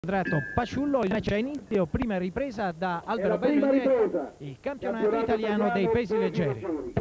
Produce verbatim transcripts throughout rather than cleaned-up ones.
Quadrato Paciullo, il match è inizio, prima ripresa da Albero Bello, il campionato italiano dei pesi leggeri.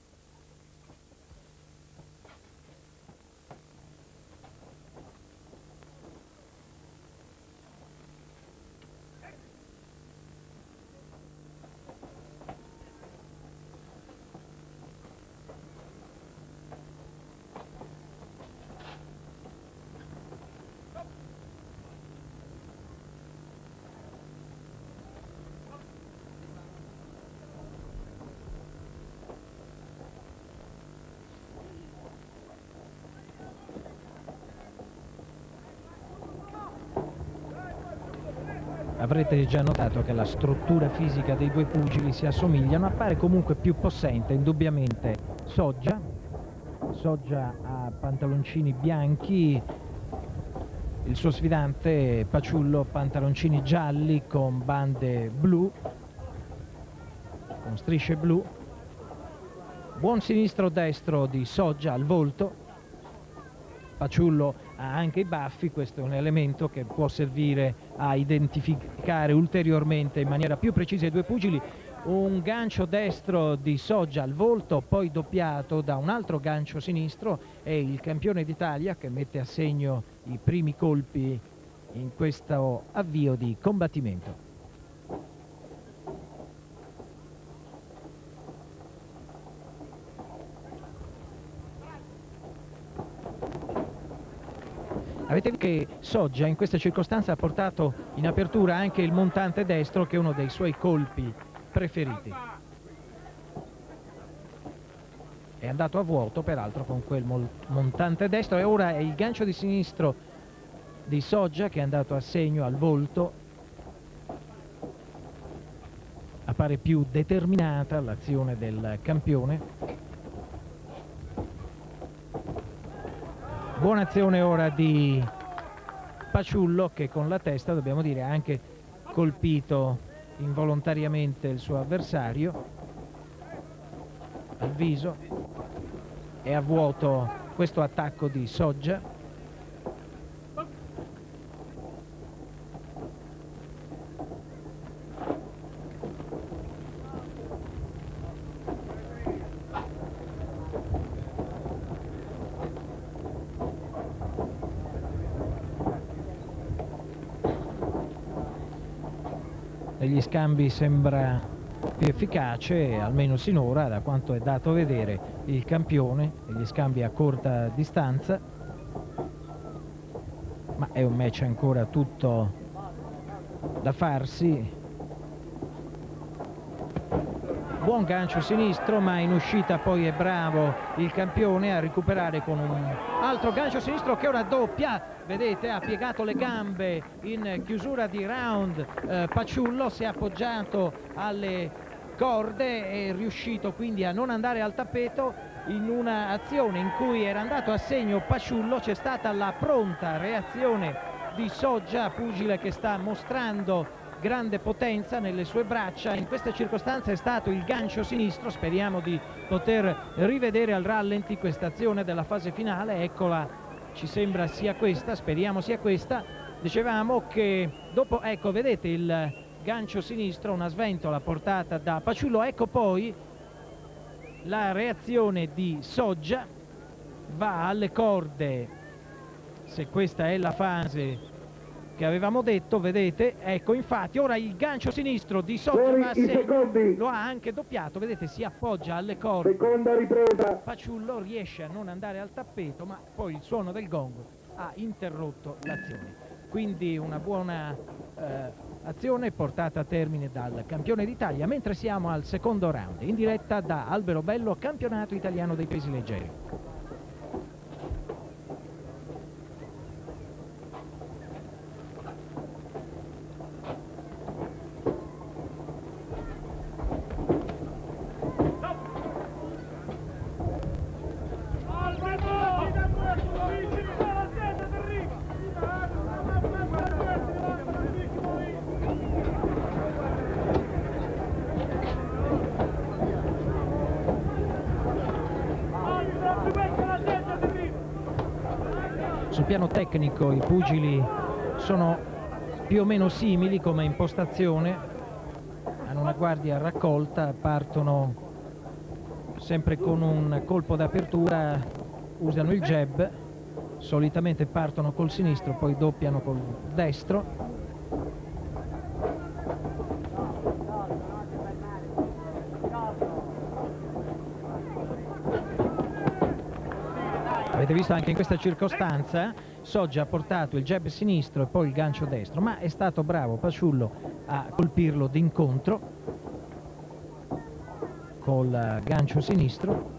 Avrete già notato che la struttura fisica dei due pugili si assomigliano, appare comunque più possente indubbiamente Soggia. Soggia ha pantaloncini bianchi, il suo sfidante Paciullo pantaloncini gialli con bande blu, con strisce blu. Buon sinistro-destro di Soggia al volto. Paciullo ha anche i baffi, questo è un elemento che può servire a identificare ulteriormente in maniera più precisa i due pugili. Un gancio destro di Soggia al volto, poi doppiato da un altro gancio sinistro, e il campione d'Italia che mette a segno i primi colpi in questo avvio di combattimento. Avete visto che Soggia in questa circostanza ha portato in apertura anche il montante destro, che è uno dei suoi colpi preferiti. È andato a vuoto peraltro con quel montante destro, e ora è il gancio di sinistro di Soggia che è andato a segno al volto. Appare più determinata l'azione del campione. Buona azione ora di Paciullo, che con la testa, dobbiamo dire, ha anche colpito involontariamente il suo avversario al viso. È a vuoto questo attacco di Soggia. Negli scambi sembra più efficace, almeno sinora, da quanto è dato vedere, il campione, negli scambi a corta distanza, ma è un match ancora tutto da farsi. Buon gancio sinistro, ma in uscita poi è bravo il campione a recuperare con un altro gancio sinistro che ora doppia. Vedete, ha piegato le gambe in chiusura di round. eh, Paciullo si è appoggiato alle corde, è riuscito quindi a non andare al tappeto. In un'azione in cui era andato a segno Paciullo c'è stata la pronta reazione di Soggia, pugile che sta mostrando grande potenza nelle sue braccia. In questa circostanza è stato il gancio sinistro. Speriamo di poter rivedere al rallenti questa azione della fase finale. Eccola, ci sembra sia questa, speriamo sia questa. Dicevamo che dopo, ecco, vedete il gancio sinistro, una sventola portata da Paciullo. Ecco poi la reazione di Soggia, va alle corde, se questa è la fase che avevamo detto, vedete, ecco, infatti ora il gancio sinistro di Soggia va a segno, lo ha anche doppiato, vedete, si appoggia alle corde. Seconda ripresa. Paciullo riesce a non andare al tappeto, ma poi il suono del gong ha interrotto l'azione. Quindi una buona eh, azione portata a termine dal campione d'Italia, mentre siamo al secondo round, in diretta da Albero Bello, campionato italiano dei pesi leggeri. Sul piano tecnico i pugili sono più o meno simili come impostazione, hanno una guardia raccolta, partono sempre con un colpo d'apertura, usano il jab, solitamente partono col sinistro, poi doppiano col destro. Avete visto anche in questa circostanza, Soggia ha portato il jab sinistro e poi il gancio destro, ma è stato bravo Paciullo a colpirlo d'incontro col gancio sinistro.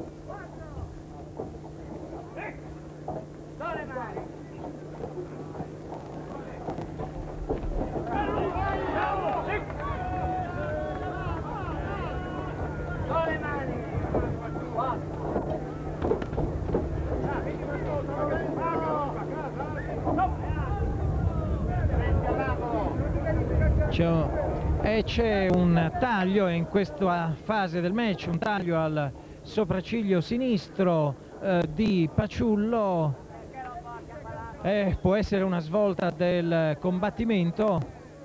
E c'è un taglio in questa fase del match, un taglio al sopracciglio sinistro eh, di Paciullo. Eh, può essere una svolta del combattimento.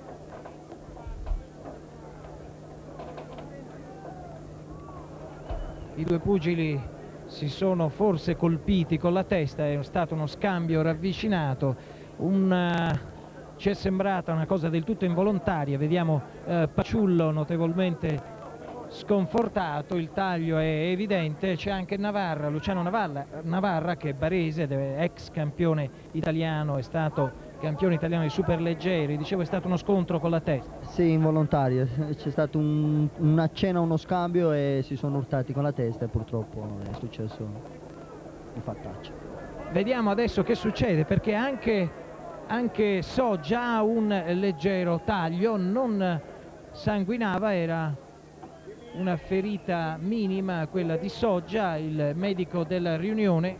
I due pugili si sono forse colpiti con la testa, è stato uno scambio ravvicinato, un... ci è sembrata una cosa del tutto involontaria. Vediamo eh, Paciullo notevolmente sconfortato, il taglio è evidente. C'è anche Navarra, Luciano Navarra, Navarra che è barese, ex campione italiano, è stato campione italiano di superleggeri. Dicevo, è stato uno scontro con la testa. Sì, involontario, c'è stato un, un accenno, uno scambio e si sono urtati con la testa e purtroppo è successo un fattaccio. Vediamo adesso che succede, perché anche Anche Soggia ha un leggero taglio, non sanguinava, era una ferita minima quella di Soggia. Il medico della riunione,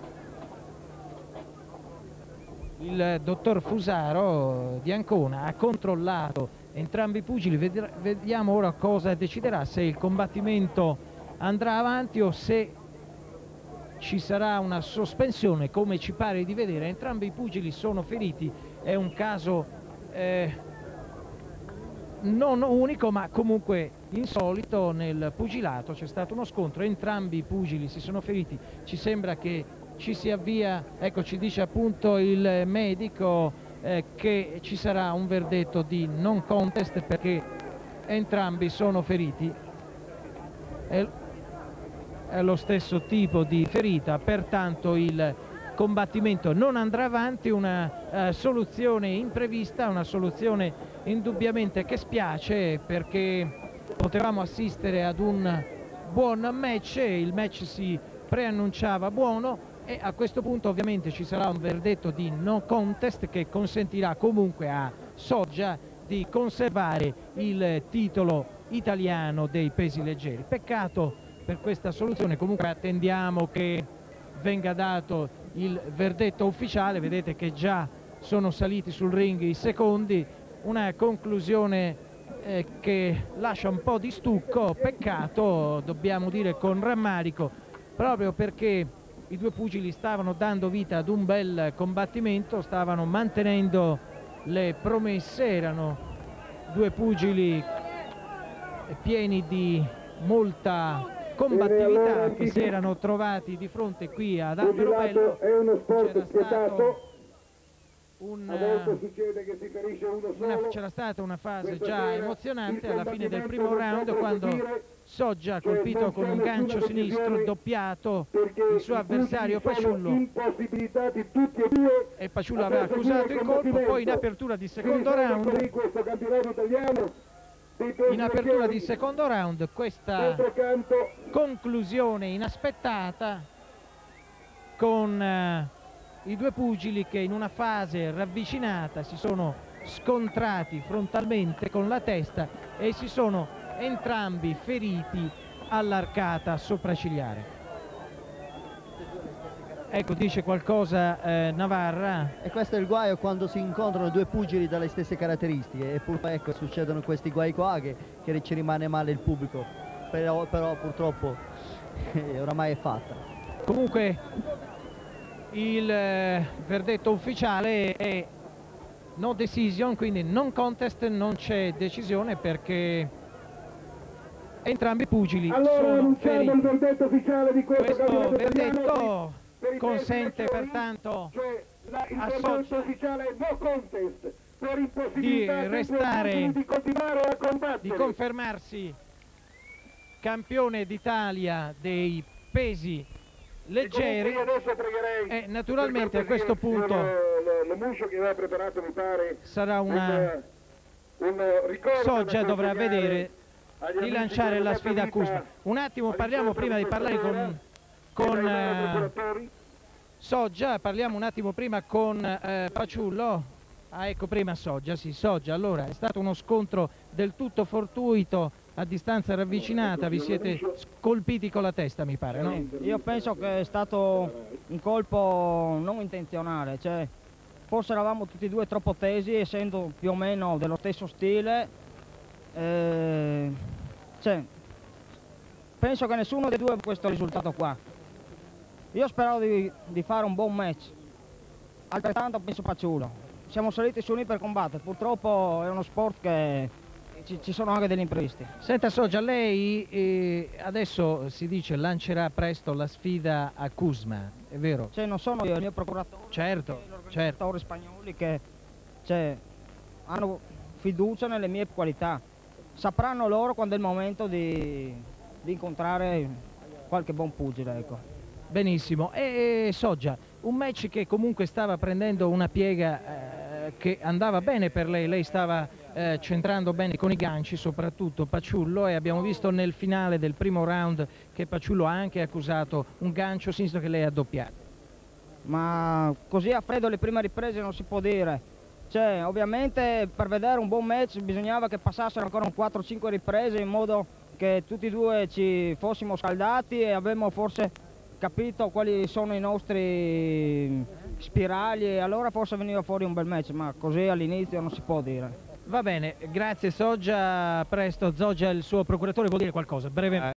il dottor Fusaro di Ancona, ha controllato entrambi i pugili. Vediamo ora cosa deciderà, se il combattimento andrà avanti o se ci sarà una sospensione. Come ci pare di vedere, entrambi i pugili sono feriti. È un caso eh, non unico, ma comunque insolito nel pugilato. C'è stato uno scontro, entrambi i pugili si sono feriti. Ci sembra che ci si avvia, ecco, ci dice appunto il medico eh, che ci sarà un verdetto di non contest perché entrambi sono feriti. È è lo stesso tipo di ferita, pertanto il combattimento non andrà avanti. Una uh, soluzione imprevista, una soluzione indubbiamente che spiace, perché potevamo assistere ad un buon match, il match si preannunciava buono e a questo punto ovviamente ci sarà un verdetto di no contest che consentirà comunque a Soggia di conservare il titolo italiano dei pesi leggeri. Peccato per questa soluzione, comunque attendiamo che venga dato il verdetto ufficiale. Vedete che già sono saliti sul ring i secondi, una conclusione eh, che lascia un po' di stucco. Peccato, dobbiamo dire con rammarico, proprio perché i due pugili stavano dando vita ad un bel combattimento, stavano mantenendo le promesse, erano due pugili pieni di molta combattività che si erano trovati di fronte qui ad Albero Bello. È uno sport C'era spietato. Un, a volte succede che si ferisce uno solo. C'era stata una fase Questa già sera emozionante il alla fine del primo combattimento round, non può quando proseguire, Soggia ha cioè colpito non con c'è un gancio nessuna sinistro, decisione, doppiato perché il suo i avversario pugili sono Paciullo, impossibilitati tutti e due e Paciullo a aveva proseguire accusato il colpo. combattimento. Poi in apertura di Si secondo risolve round così questo campionato italiano dei pesi in apertura leggeri. di secondo round questa D'altro canto, conclusione inaspettata con eh, i due pugili che in una fase ravvicinata si sono scontrati frontalmente con la testa e si sono entrambi feriti all'arcata sopraccigliare. Ecco, dice qualcosa eh, Navarra. E questo è il guaio quando si incontrano due pugili dalle stesse caratteristiche, e purtroppo ecco, succedono questi guai qua che, che ci rimane male il pubblico, però, però purtroppo eh, oramai è fatta. Comunque il eh, verdetto ufficiale è no decision, quindi non contest, non c'è decisione perché entrambi i pugili Allora sono annunciamo feriti. il verdetto ufficiale di questo, Questo campionato verdetto italiano per i consente pesi pertanto cioè la, il a verdetto Soggia ufficiale no contest per di impossibilità dei due restare, pugili di continuare a combattere. di confermarsi campione d'Italia dei pesi leggeri. E comunque io adesso pregherei, E naturalmente per a questo cortesia, punto lo- lo- l'Omuscio che aveva preparato mi pare sarà una un, un ricordo Soggia da dovrà consegnare vedere agli di amici lanciare che la hanno sfida a dato Kuzma. vita Un attimo parliamo all'incontro prima di di parlare questa con, sera, con e dai loro eh, procuratori. Soggia, parliamo un attimo prima con eh, Paciullo. Ah, ecco prima Soggia, sì, Soggia. Allora, è stato uno scontro del tutto fortuito, a distanza ravvicinata, vi siete colpiti con la testa, mi pare, no? Io penso che è stato un colpo non intenzionale, cioè forse eravamo tutti e due troppo tesi, essendo più o meno dello stesso stile. eh, cioè, penso che nessuno dei due abbia questo risultato qua. Io speravo di, di fare un buon match, altrettanto penso Paciullo. Siamo saliti su lì per combattere, purtroppo è uno sport che ci, ci sono anche degli imprevisti. Senta Soggia, lei eh, adesso si dice lancerà presto la sfida a Kuzma, è vero? Cioè, non sono io, il mio procuratore, Certo, gli organizzatori certo. spagnoli che cioè, hanno fiducia nelle mie qualità. Sapranno loro quando è il momento di, di incontrare qualche buon pugile, ecco. Benissimo. E, e Soggia, un match che comunque stava prendendo una piega eh, che andava bene per lei, lei stava eh, centrando bene con i ganci, soprattutto Paciullo, e abbiamo visto nel finale del primo round che Paciullo ha anche accusato un gancio sinistro che lei ha doppiato. Ma così a freddo le prime riprese non si può dire. Cioè, ovviamente per vedere un buon match bisognava che passassero ancora un quattro cinque riprese in modo che tutti e due ci fossimo scaldati e avremmo forse capito quali sono i nostri spiragli e allora forse veniva fuori un bel match, ma così all'inizio non si può dire. Va bene, grazie Soggia, a presto. Zoggia, il suo procuratore, vuol dire qualcosa? Brevemente.